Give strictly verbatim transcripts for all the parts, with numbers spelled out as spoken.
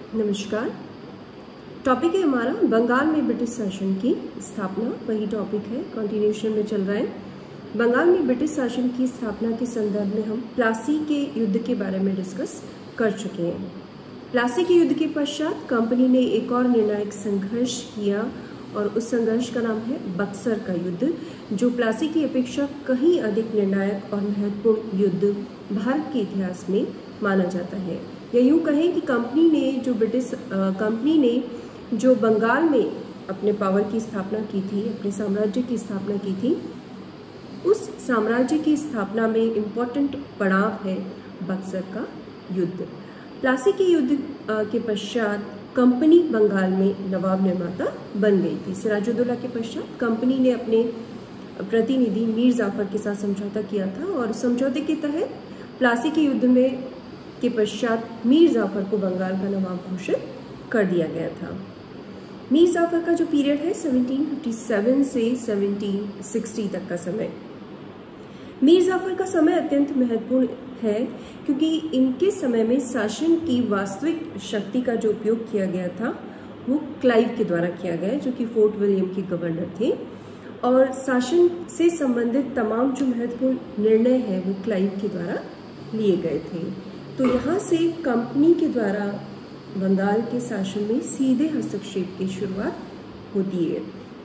नमस्कार। टॉपिक है हमारा बंगाल में ब्रिटिश शासन की स्थापना। वही टॉपिक है, कंटिन्यूशन में चल रहा है। बंगाल में ब्रिटिश शासन की स्थापना के संदर्भ में हम प्लासी के युद्ध के बारे में डिस्कस कर चुके हैं। प्लासी के युद्ध के पश्चात कंपनी ने एक और निर्णायक संघर्ष किया और उस संघर्ष का नाम है बक्सर का युद्ध, जो प्लासी की अपेक्षा कहीं अधिक निर्णायक और महत्वपूर्ण युद्ध भारत के इतिहास में माना जाता है। या यूँ कहें कि कंपनी ने जो ब्रिटिश कंपनी ने जो बंगाल में अपने पावर की स्थापना की थी, अपने साम्राज्य की स्थापना की थी, उस साम्राज्य की स्थापना में इम्पोर्टेंट पड़ाव है बक्सर का युद्ध। प्लासी के युद्ध के पश्चात कंपनी बंगाल में नवाब निर्माता बन गई थी। सिराजुद्दौला के पश्चात कंपनी ने अपने प्रतिनिधि मीर जाफर के साथ समझौता किया था और समझौते के तहत प्लासी के युद्ध में के पश्चात मीर जाफर को बंगाल का नवाब घोषित कर दिया गया था। मीर जाफर का जो पीरियड है सत्रह सौ सत्तावन से सत्रह सौ साठ तक का समय। मीर जाफर का समय अत्यंत महत्वपूर्ण है क्योंकि इनके समय में शासन की वास्तविक शक्ति का जो उपयोग किया गया था वो क्लाइव के द्वारा किया गया, जो कि फोर्ट विलियम के गवर्नर थे, और शासन से संबंधित तमाम जो महत्वपूर्ण निर्णय है वो क्लाइव के द्वारा लिए गए थे। तो यहाँ से कंपनी के द्वारा बंगाल के शासन में सीधे हस्तक्षेप की शुरुआत होती है।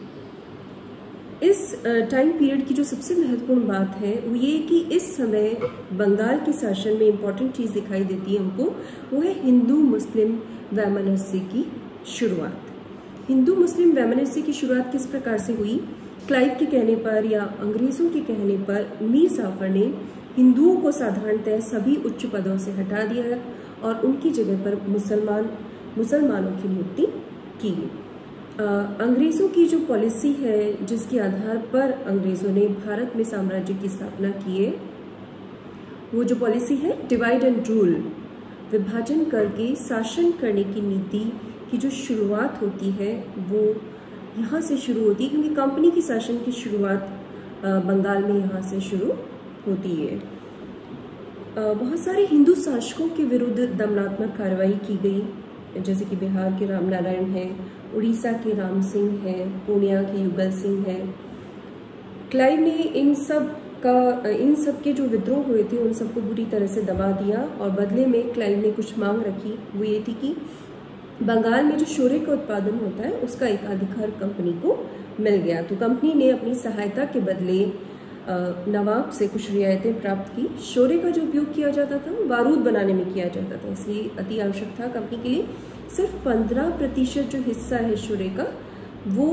इस टाइम पीरियड की जो सबसे महत्वपूर्ण बात है वो ये कि इस समय बंगाल के शासन में इम्पॉर्टेंट चीज़ दिखाई देती है हमको, वो है हिंदू मुस्लिम वैमनस्य की शुरुआत। हिंदू मुस्लिम वैमनस्य की शुरुआत किस प्रकार से हुई? क्लाइव के कहने पर या अंग्रेज़ों के कहने पर मीर जाफर ने हिंदुओं को साधारणतः सभी उच्च पदों से हटा दिया और उनकी जगह पर मुसलमान मुसलमानों की नियुक्ति की। अंग्रेज़ों की जो पॉलिसी है, जिसके आधार पर अंग्रेज़ों ने भारत में साम्राज्य की स्थापना की है, वो जो पॉलिसी है डिवाइड एंड रूल, विभाजन करके शासन करने की नीति की जो शुरुआत होती है वो यहाँ से शुरू होती है, क्योंकि कंपनी की शासन की शुरुआत बंगाल में यहाँ से शुरू होती है। बहुत सारे हिंदू शासकों के विरुद्ध दमनात्मक कार्रवाई की गई, जैसे कि बिहार के राम नारायण हैं, उड़ीसा के राम सिंह हैं, पूर्णिया के युगल सिंह हैं। क्लाइव ने इन सब का इन सब के जो विद्रोह हुए थे उन सबको बुरी तरह से दबा दिया और बदले में क्लाइव ने कुछ मांग रखी। वो ये थी कि बंगाल में जो शोरे का उत्पादन होता है उसका एकाधिकार कंपनी को मिल गया। तो कंपनी ने अपनी सहायता के बदले नवाब से कुछ रियायतें प्राप्त की। शोरे का जो उपयोग किया जाता था वो बारूद बनाने में किया जाता था, इसलिए अति आवश्यक था कंपनी के लिए। सिर्फ पंद्रह प्रतिशत जो हिस्सा है शोरे का वो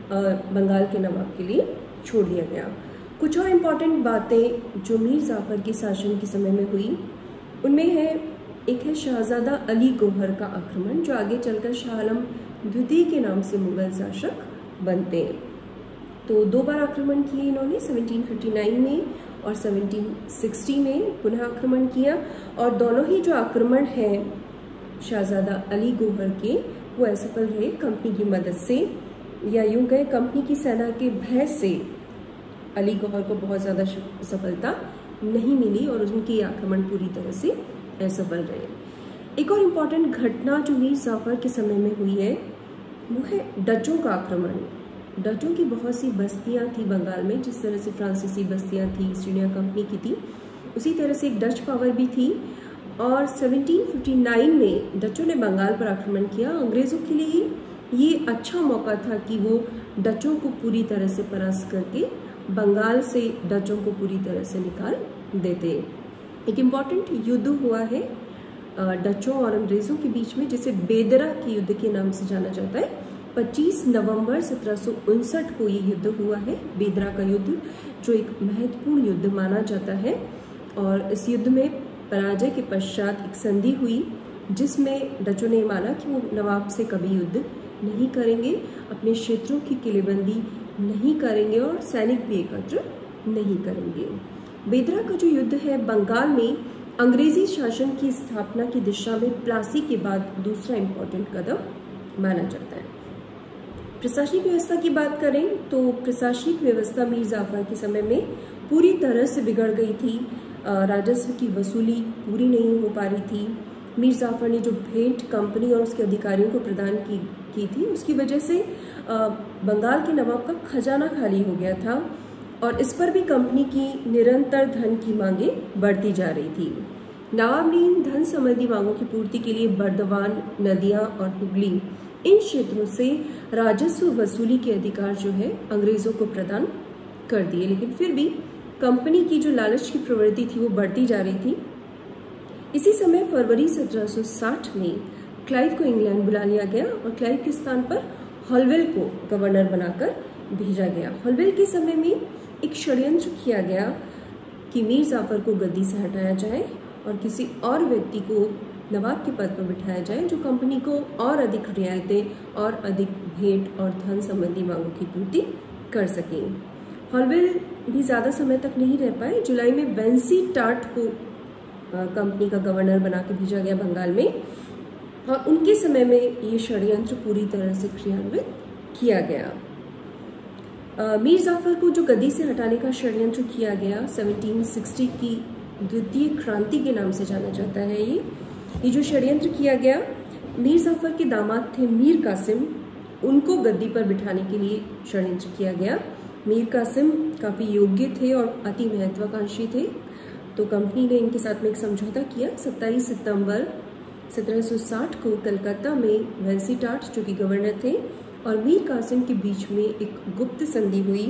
बंगाल के नवाब के लिए छोड़ दिया गया। कुछ और इम्पॉर्टेंट बातें जो मीर जाफर के शासन के समय में हुई उनमें है, एक है शहजादा अली गौहर का आक्रमण, जो आगे चलकर शाह आलम द्वितीय के नाम से मुगल शासक बनते हैं। तो दो बार आक्रमण किए इन्होंने, सत्रह सौ उनसठ में और सत्रह सौ साठ में पुनः आक्रमण किया, और दोनों ही जो आक्रमण हैं शहजादा अली गौहर के वो असफल रहे कंपनी की मदद से, या यूं कहें कंपनी की सेना के भय से अली गौहर को बहुत ज़्यादा सफलता नहीं मिली और उनके आक्रमण पूरी तरह से असफल रहे। एक और इम्पॉर्टेंट घटना जो मीर जाफर के समय में हुई है वो है डचों का आक्रमण। डचों की बहुत सी बस्तियां थी बंगाल में, जिस तरह से फ्रांसीसी बस्तियां थी ईस्ट इंडिया कंपनी की थी, उसी तरह से एक डच पावर भी थी। और सत्रह सौ उनसठ में डचों ने बंगाल पर आक्रमण किया। अंग्रेज़ों के लिए ये अच्छा मौका था कि वो डचों को पूरी तरह से परास्त करके बंगाल से डचों को पूरी तरह से निकाल देते। एक इम्पॉर्टेंट युद्ध हुआ है डचों और अंग्रेज़ों के बीच में, जिसे बेदरा के युद्ध के नाम से जाना जाता है। पच्चीस नवंबर सत्रह सौ उनसठ को ये युद्ध हुआ है, बेदरा का युद्ध, जो एक महत्वपूर्ण युद्ध माना जाता है। और इस युद्ध में पराजय के पश्चात एक संधि हुई जिसमें डचों ने माना कि वो नवाब से कभी युद्ध नहीं करेंगे, अपने क्षेत्रों की किलेबंदी नहीं करेंगे और सैनिक भी एकत्र नहीं करेंगे। बेदरा का जो युद्ध है बंगाल में अंग्रेजी शासन की स्थापना की दिशा में प्लासी के बाद दूसरा इम्पोर्टेंट कदम माना जाता है। प्रशासनिक व्यवस्था की बात करें तो प्रशासनिक व्यवस्था मीर जाफर के समय में पूरी तरह से बिगड़ गई थी। राजस्व की वसूली पूरी नहीं हो पा रही थी। मीर जाफर ने जो भेंट कंपनी और उसके अधिकारियों को प्रदान की की थी, उसकी वजह से बंगाल के नवाब का खजाना खाली हो गया था और इस पर भी कंपनी की निरंतर धन की मांगे बढ़ती जा रही थी। नवाब ने इन धन संबंधी मांगों की पूर्ति के लिए बर्दवान, नदियां और हुगली इन क्षेत्रों से राजस्व वसूली के अधिकार जो है अंग्रेजों को प्रदान कर दिए, लेकिन फिर भी कंपनी की जो लालच की प्रवृत्ति थी वो बढ़ती जा रही थी। इसी समय फरवरी सत्रह सौ साठ में क्लाइव को इंग्लैंड बुला लिया गया और क्लाइव के स्थान पर हॉलवेल को गवर्नर बनाकर भेजा गया। हॉलवेल के समय में एक षड्यंत्र किया गया कि मीर जाफर को गद्दी से हटाया जाए और किसी और व्यक्ति को नवाब के पद पर बिठाया जाए जो कंपनी को और अधिक रियायतें और अधिक भेंट और धन संबंधी मांगों की पूर्ति कर सकें। हॉलवेल भी ज़्यादा समय तक नहीं रह पाए। जुलाई में वेंसी टार्ट को कंपनी का गवर्नर बना के भेजा गया बंगाल में और उनके समय में ये षड्यंत्र पूरी तरह से क्रियान्वित किया गया। आ, मीर जाफर को जो गद्दी से हटाने का षड्यंत्र किया गया सत्रह सौ साठ की द्वितीय क्रांति के नाम से जाना जाता है। ये ये जो षड्यंत्र किया गया, मीर जाफर के दामाद थे मीर कासिम, उनको गद्दी पर बिठाने के लिए षड्यंत्र किया गया। मीर कासिम काफ़ी योग्य थे और अति महत्वाकांक्षी थे, तो कंपनी ने इनके साथ में एक समझौता किया। सत्ताईस सितंबर सत्रह सौ साठ को कलकत्ता में वेंसी टार्ट जो कि गवर्नर थे और मीर कासिम के बीच में एक गुप्त संधि हुई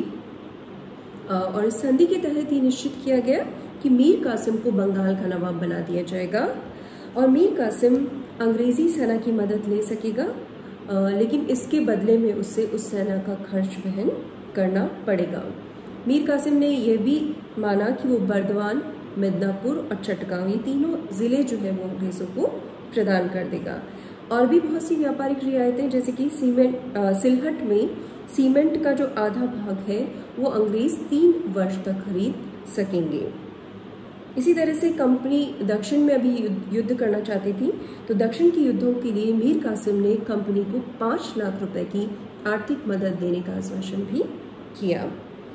और इस संधि के तहत ये निश्चित किया गया कि मीर कासिम को बंगाल का नवाब बना दिया जाएगा और मीर कासिम अंग्रेजी सेना की मदद ले सकेगा, लेकिन इसके बदले में उससे उस सेना का खर्च वहन करना पड़ेगा। मीर कासिम ने यह भी माना कि वो बर्दवान, मिदनापुर और चटगांव ये तीनों जिले जो है वो अंग्रेजों को प्रदान कर देगा और भी बहुत सी व्यापारिक रियायतें जैसे कि सीमेंट सिलहट में सीमेंट का जो आधा भाग है वो अंग्रेज तीन वर्ष तक खरीद सकेंगे। इसी तरह से कंपनी दक्षिण में अभी युद्ध करना चाहती थी, तो दक्षिण के युद्धों के लिए मीर कासिम ने कंपनी को पाँच लाख रुपए की आर्थिक मदद देने का आश्वासन भी किया।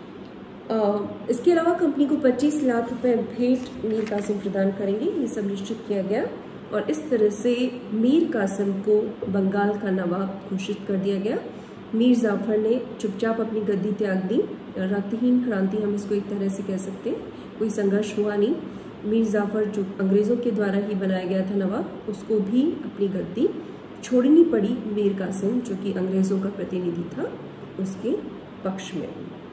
इसके अलावा कंपनी को पच्चीस लाख रुपए भेंट मीर कासिम प्रदान करेंगे, ये सब निश्चित किया गया और इस तरह से मीर कासिम को बंगाल का नवाब घोषित कर दिया गया। मीर जाफर ने चुपचाप अपनी गद्दी त्याग दी। रक्तहीन क्रांति हम इसको एक तरह से कह सकते हैं, कोई संघर्ष हुआ नहीं। मीर जाफर जो अंग्रेज़ों के द्वारा ही बनाया गया था नवाब, उसको भी अपनी गद्दी छोड़नी पड़ी मीर कासिम जो कि अंग्रेज़ों का प्रतिनिधि था उसके पक्ष में।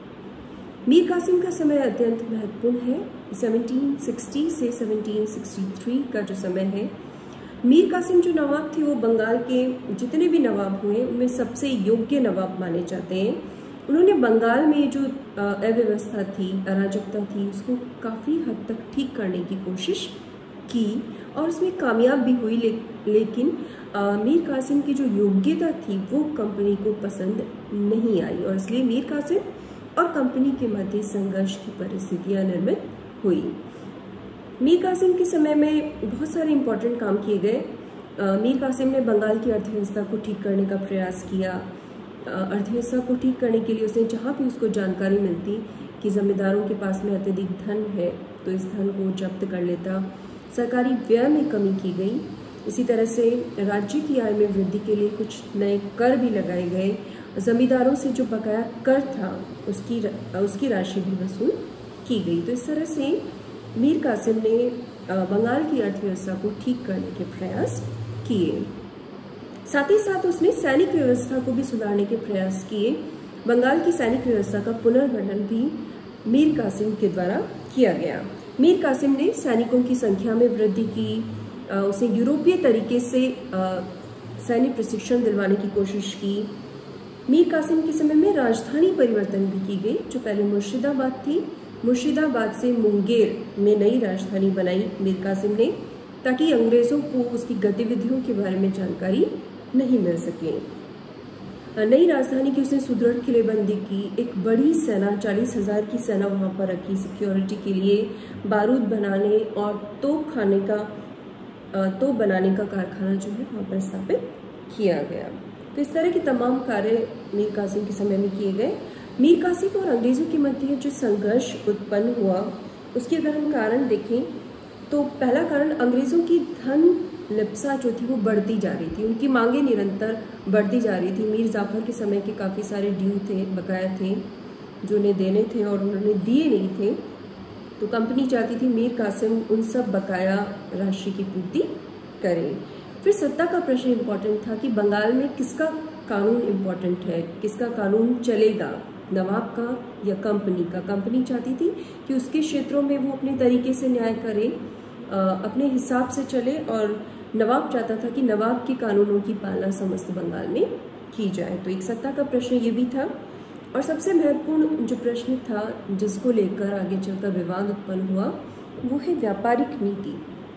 मीर कासिम का समय अत्यंत महत्वपूर्ण है। सत्रह सौ साठ से सत्रह सौ तिरसठ का जो समय है, मीर कासिम जो नवाब थे वो बंगाल के जितने भी नवाब हुए उनमें सबसे योग्य नवाब माने जाते हैं। उन्होंने बंगाल में जो अव्यवस्था थी, अराजकता थी, उसको काफ़ी हद तक ठीक करने की कोशिश की और उसमें कामयाब भी हुई, ले, लेकिन आ, मीर कासिम की जो योग्यता थी वो कंपनी को पसंद नहीं आई और इसलिए मीर कासिम और कंपनी के मध्य संघर्ष की परिस्थितियां निर्मित हुई। मीर कासिम के समय में बहुत सारे इंपॉर्टेंट काम किए गए। मीर कासिम ने बंगाल की अर्थव्यवस्था को ठीक करने का प्रयास किया। अर्थव्यवस्था को ठीक करने के लिए उसने जहाँ भी उसको जानकारी मिलती कि जमींदारों के पास में अत्यधिक धन है तो इस धन को जब्त कर लेता। सरकारी व्यय में कमी की गई। इसी तरह से राज्य की आय में वृद्धि के लिए कुछ नए कर भी लगाए गए। जमींदारों से जो बकाया कर था उसकी उसकी राशि भी वसूल की गई। तो इस तरह से मीर कासिम ने बंगाल की अर्थव्यवस्था को ठीक करने के प्रयास किए। साथ ही साथ उसने सैनिक व्यवस्था को भी सुधारने के प्रयास किए। बंगाल की सैनिक व्यवस्था का पुनर्गठन भी मीर कासिम के द्वारा किया गया। मीर कासिम ने सैनिकों की संख्या में वृद्धि की। उसने यूरोपीय तरीके से सैन्य प्रशिक्षण दिलवाने की कोशिश की। मीर कासिम के समय में राजधानी परिवर्तन भी की गई। जो पहले मुर्शिदाबाद थी, मुर्शिदाबाद से मुंगेर में नई राजधानी बनाई मीर कासिम ने, ताकि अंग्रेजों को उसकी गतिविधियों के बारे में जानकारी नहीं मिल सके। नई राजधानी की उसने सुदृढ़ किलेबंदी की। एक बड़ी सेना, चालीस हजार की सेना वहां पर रखी सिक्योरिटी के लिए। बारूद बनाने और तोप खाने का तोप बनाने का कारखाना जो है वहां पर स्थापित किया गया। तो इस तरह के तमाम कार्य मीर कासिम के समय में किए गए। मीर कासिम और अंग्रेजों के मध्य जो संघर्ष उत्पन्न हुआ उसके अगर हम कारण देखें तो पहला कारण अंग्रेजों की धन लिप्सा जो थी वो बढ़ती जा रही थी, उनकी मांगे निरंतर बढ़ती जा रही थी। मीर जाफर के समय के काफ़ी सारे ड्यू थे, बकाया थे जो उन्हें देने थे और उन्होंने दिए नहीं थे, तो कंपनी चाहती थी मीर कासिम उन सब बकाया राशि की पूर्ति करें। फिर सत्ता का प्रश्न इम्पोर्टेंट था कि बंगाल में किसका कानून इम्पोर्टेंट है, किसका कानून चलेगा, नवाब का या कंपनी का। कंपनी चाहती थी कि उसके क्षेत्रों में वो अपने तरीके से न्याय करे, अपने हिसाब से चले, और नवाब चाहता था कि नवाब के कानूनों की पालना समस्त बंगाल में की जाए। तो एक सत्ता का प्रश्न ये भी था। और सबसे महत्वपूर्ण जो प्रश्न था जिसको लेकर आगे चलकर विवाद उत्पन्न हुआ वो है व्यापारिक नीति।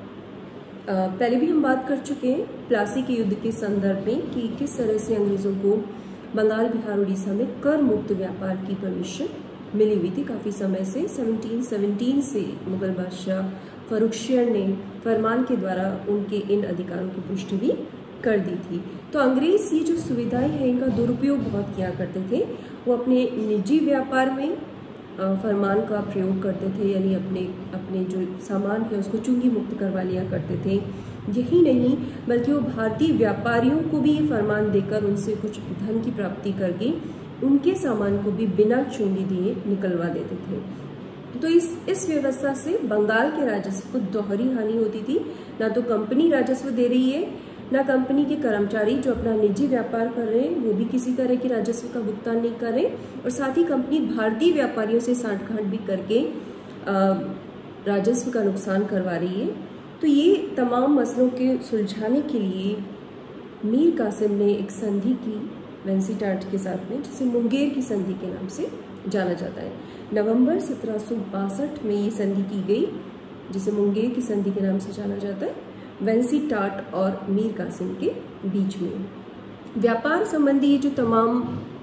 पहले भी हम बात कर चुके हैं प्लासी के युद्ध के संदर्भ में कि किस तरह से अंग्रेजों को बंगाल, बिहार, उड़ीसा में कर मुक्त व्यापार की परमिशन मिली हुई थी काफ़ी समय से। सत्रह सौ सत्रह से मुगल बादशाह फर्रुखशियर ने फरमान के द्वारा उनके इन अधिकारों की पुष्टि भी कर दी थी। तो अंग्रेज ये जो सुविधाएं हैं इनका दुरुपयोग बहुत किया करते थे। वो अपने निजी व्यापार में फरमान का प्रयोग करते थे, यानी अपने अपने जो सामान है उसको चुंगी मुक्त करवा लिया करते थे। यही नहीं बल्कि वो भारतीय व्यापारियों को भी ये फरमान देकर उनसे कुछ धन की प्राप्ति करके उनके सामान को भी बिना चुंगी दिए निकलवा देते थे। तो इस इस व्यवस्था से बंगाल के राजस्व को दोहरी हानि होती थी। ना तो कंपनी राजस्व दे रही है, ना कंपनी के कर्मचारी जो अपना निजी व्यापार कर रहे हैं वो भी किसी तरह के राजस्व का भुगतान नहीं कर रहे, और साथ ही कंपनी भारतीय व्यापारियों से साठगांठ भी करके राजस्व का नुकसान करवा रही है। तो ये तमाम मसलों के सुलझाने के लिए मीर कासिम ने एक संधि की वेंसीटाट के साथ में, जिसे मुंगेर की संधि के नाम से जाना जाता है। नवंबर सत्रह सौ बासठ में ये संधि की गई, जिसे मुंगेर की संधि के नाम से जाना जाता है, वेंसीटाट और मीर कासिम के बीच में। व्यापार संबंधी ये जो तमाम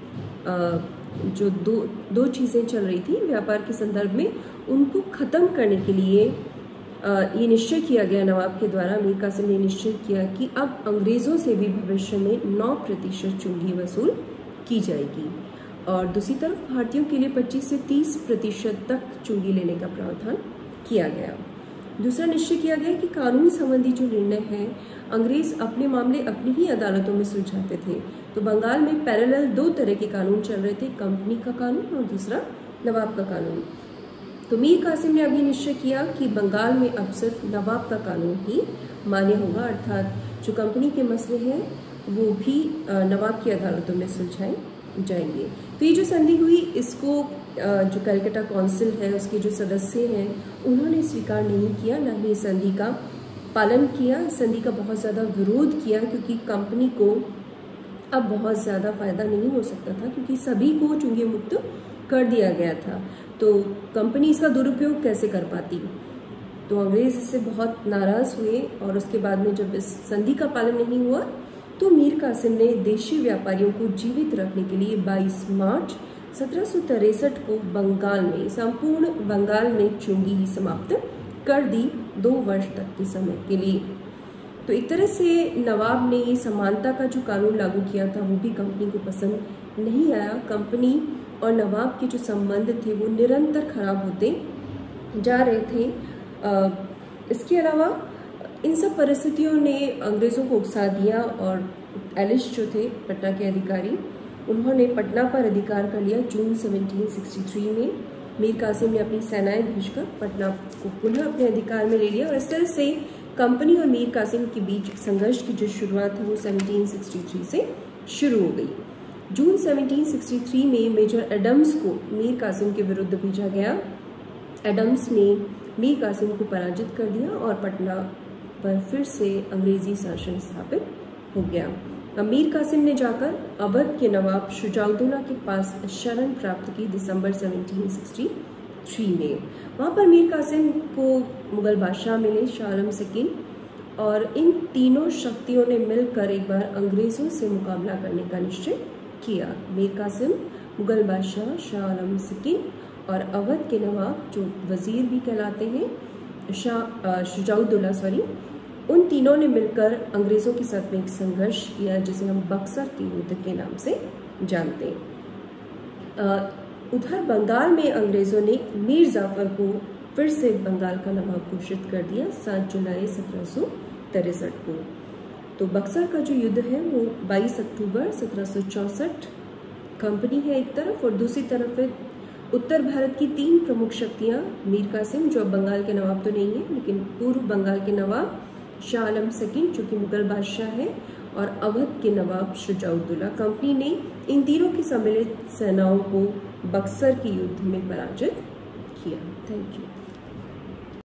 जो दो दो चीज़ें चल रही थी व्यापार के संदर्भ में, उनको ख़त्म करने के लिए ये निश्चय किया गया नवाब के द्वारा। मीर कासिम ने निश्चय किया कि अब अंग्रेज़ों से भी भविष्य में नौ प्रतिशत चुंगी वसूल की जाएगी, और दूसरी तरफ भारतीयों के लिए पच्चीस से तीस प्रतिशत तक चुंगी लेने का प्रावधान किया गया। दूसरा निश्चय किया गया कि कानून संबंधी जो निर्णय है अंग्रेज अपने मामले अपनी ही अदालतों में सुलझाते थे। तो बंगाल में पैरेलल दो तरह के कानून चल रहे थे, कंपनी का कानून और दूसरा नवाब का कानून। तो मीर कासिम ने अब ये निश्चय किया कि बंगाल में अब सिर्फ नवाब का कानून ही मान्य होगा, अर्थात जो कंपनी के मसले हैं वो भी नवाब की अदालतों में सुलझाए जाएंगे। तो ये जो संधि हुई इसको जो कलकत्ता काउंसिल है उसके जो सदस्य हैं उन्होंने स्वीकार नहीं किया, ना ही संधि का पालन किया। संधि का बहुत ज़्यादा विरोध किया क्योंकि कंपनी को अब बहुत ज़्यादा फायदा नहीं हो सकता था, क्योंकि सभी को चुंगी मुक्त कर दिया गया था। तो कंपनी इसका दुरुपयोग कैसे कर पाती। तो अंग्रेज इससे बहुत नाराज़ हुए, और उसके बाद में जब इस संधि का पालन नहीं हुआ तो मीर कासिम ने देशी व्यापारियों को जीवित रखने के लिए बाईस मार्च सत्रह सौ तिरसठ को बंगाल में, संपूर्ण बंगाल में चुंगी ही समाप्त कर दी दो वर्ष तक के समय के लिए। तो एक तरह से नवाब ने ये समानता का जो कानून लागू किया था वो भी कंपनी को पसंद नहीं आया। कंपनी और नवाब के जो संबंध थे वो निरंतर खराब होते जा रहे थे। आ, इसके अलावा इन सब परिस्थितियों ने अंग्रेज़ों को उकसा दिया, और एलिस जो थे पटना के अधिकारी, उन्होंने पटना पर अधिकार कर लिया जून सत्रह सौ तिरसठ में। मीर कासिम ने अपनी सेनाएं भेजकर पटना को पुनः अपने अधिकार में ले लिया, और इस तरह से कंपनी और मीर कासिम के बीच संघर्ष की जो शुरुआत है वो सत्रह सौ तिरसठ से शुरू हो गई। जून सत्रह सौ तिरसठ में मेजर एडम्स को मीर कासिम के विरुद्ध भेजा गया। एडम्स ने मीर कासिम को पराजित कर दिया और पटना पर फिर से अंग्रेजी शासन स्थापित हो गया। मीर कासिम ने जाकर अवध के नवाब शुजाउद्दौला के पास शरण प्राप्त की दिसंबर सत्रह सौ तिरसठ में। वहाँ पर मीर कासिम को मुगल बादशाह मिले शाह आलम सेकंड, और इन तीनों शक्तियों ने मिलकर एक बार अंग्रेज़ों से मुकाबला करने का निश्चय किया। मीर कासिम, मुगल बादशाह शाह आलम सेकंड और अवध के नवाब जो वजीर भी कहलाते हैं शाह शुजाउद्दौला सॉरी उन तीनों ने मिलकर अंग्रेज़ों के साथ में एक संघर्ष किया जिसे हम बक्सर के युद्ध के नाम से जानते हैं। उधर बंगाल में अंग्रेज़ों ने मीर जाफर को फिर से बंगाल का नवाब घोषित कर दिया सात जुलाई सत्रह सौ तिरसठ को। तो बक्सर का जो युद्ध है वो बाईस अक्टूबर सत्रह सौ चौसठ कंपनी है एक तरफ, और दूसरी तरफ है उत्तर भारत की तीन प्रमुख शक्तियां, मीर कासिम जो अब बंगाल के नवाब तो नहीं है लेकिन पूर्व बंगाल के नवाब शाह आलम सेकंड जो कि मुगल बादशाह है, और अवध के नवाब शुजाउद्दौला। कंपनी ने इन तीनों की सम्मिलित सेनाओं को बक्सर के युद्ध में पराजित किया। Thank you.